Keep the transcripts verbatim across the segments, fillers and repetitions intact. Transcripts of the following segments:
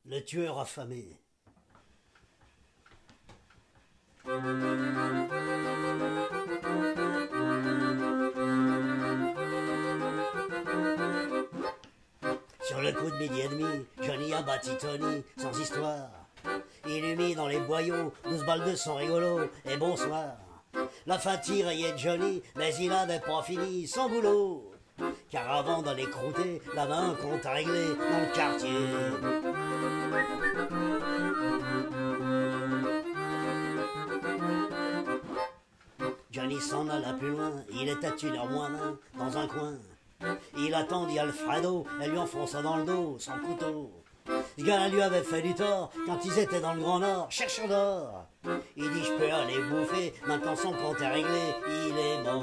Le tueur affamé. Sur le coup de midi et demi, Johnny a battu Tony, sans histoire. Il eut mis dans les boyaux, douze balles de son rigolo, et bonsoir. La faim tiraillait Johnny, mais il n'avait pas fini son boulot. Car avant d'aller croûter, la main compte à régler dans le quartier. Johnny s'en alla plus loin, il était une heure moins vingt, dans un coin. Il attendit Alfredo, et lui enfonça dans le dos son couteau. Ce gars lui avait fait du tort quand ils étaient dans le Grand Nord, cherchant d'or. Il dit je peux aller bouffer, maintenant son compte est réglé, il est mort.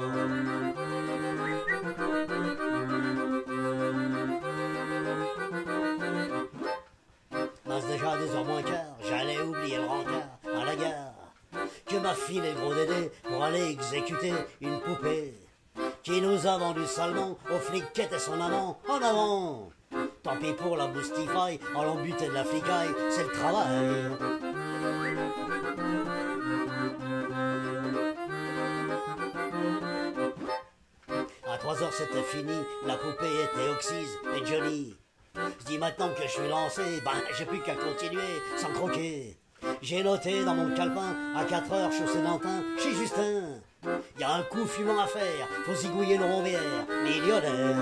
Mince déjà deux heures moins quart, j'allais oublier le rencard à la gare. Que m'a filé le gros Dédé pour aller exécuter une poupée qui nous a vendu salement au flic qui était son amant. En avant! Tant pis pour la boustifaille, en l'on butait de la flicaille, c'est le travail. À trois heures c'était fini, la poupée était oxyse, et Johnny, je dis maintenant que je suis lancé, ben j'ai plus qu'à continuer sans croquer. J'ai noté dans mon calepin, à quatre heures, chaussée d'Antin, chez Justin. Y a un coup fumant à faire, faut zigouiller le rombière, millionnaire.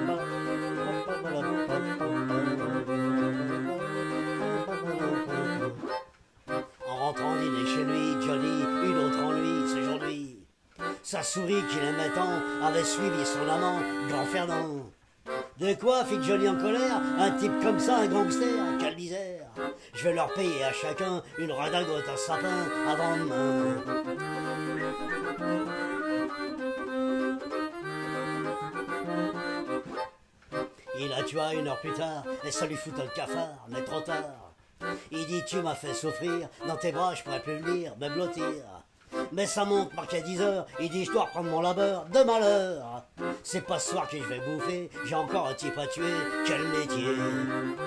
En rentrant dîner chez lui, Johnny, une autre en lui, c'est aujourd'hui. Sa souris qu'il aimait tant avait suivi son amant, Grand Fernand. De quoi, fit Johnny en colère, un type comme ça, un gangster, quelle misère. Je vais leur payer à chacun une redingote à sapin avant demain. Il la tua une heure plus tard, et ça lui foutait le cafard, mais trop tard. Il dit tu m'as fait souffrir, dans tes bras je pourrais plus le lire, me blottir. Mais ça monte, marqué dix heures, il dit je dois reprendre mon labeur de malheur. C'est pas ce soir que je vais bouffer, j'ai encore un type à tuer, quel métier.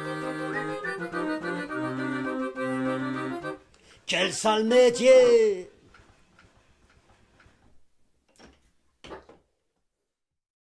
Quel sale métier.